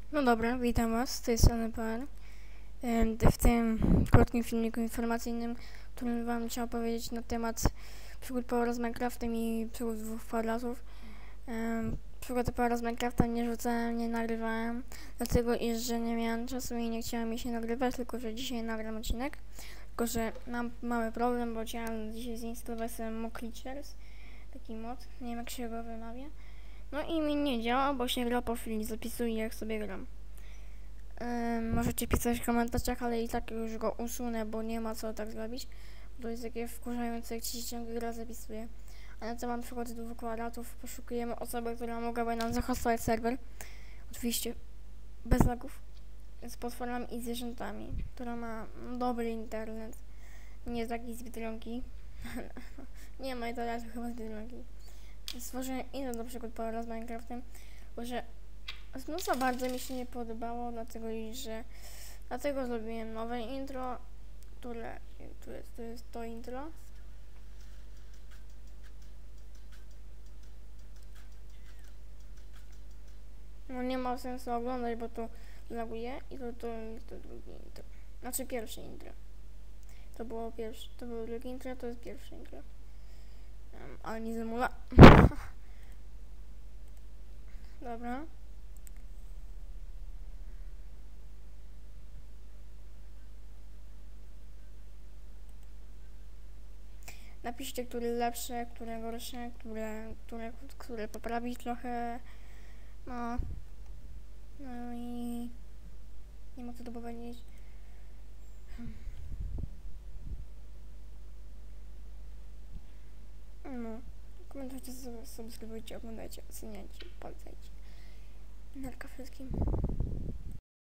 No dobra, witam Was, z tej strony PR. W tym krótkim filmiku informacyjnym, którym Wam chciałam powiedzieć na temat przygód Powera z Minecraftem i przygód dwóch kwadratów. Przygody Powera z Minecrafta nie rzucałem, nie nagrywałem, dlatego iż że nie miałem czasu i nie chciałem mi się nagrywać, tylko że dzisiaj nagram odcinek. Tylko że mam mały problem, bo chciałem dzisiaj zainstalować sobie Mock Creatures, taki mod, nie wiem jak się go wymawia. No i mi nie działa, bo się gra po chwili zapisuje jak sobie gram. Możecie pisać w komentarzach, ale i tak już go usunę, bo nie ma co tak zrobić. To jest takie wkurzające, jak ci się ciągle gra zapisuje. A na temat przykład dwóch kwadratów poszukujemy osoby, która mogłaby nam zahostować serwer. Oczywiście bez lagów, z potworami i zwierzętami, która ma dobry internet. Nie taki z Biedronki. Nie ma internetu chyba z Biedronki. Stworzyłem inne do przygód Powera z Minecraftem, bo że za bardzo mi się nie podobało, dlatego zrobiłem nowe intro, które tu jest to intro. No nie ma sensu oglądać, bo to laguje i to jest to drugie intro. Znaczy pierwsze intro. To było drugie intro, to jest pierwsze intro. Ale nie zamula. Dobra. Napiszcie, które lepsze, które gorsze, które poprawić trochę. No. No i nie ma co tu powiedzieć. No. Komentujcie, subskrybujcie, oglądajcie, oceniajcie, polecajcie. Narka wszystkim.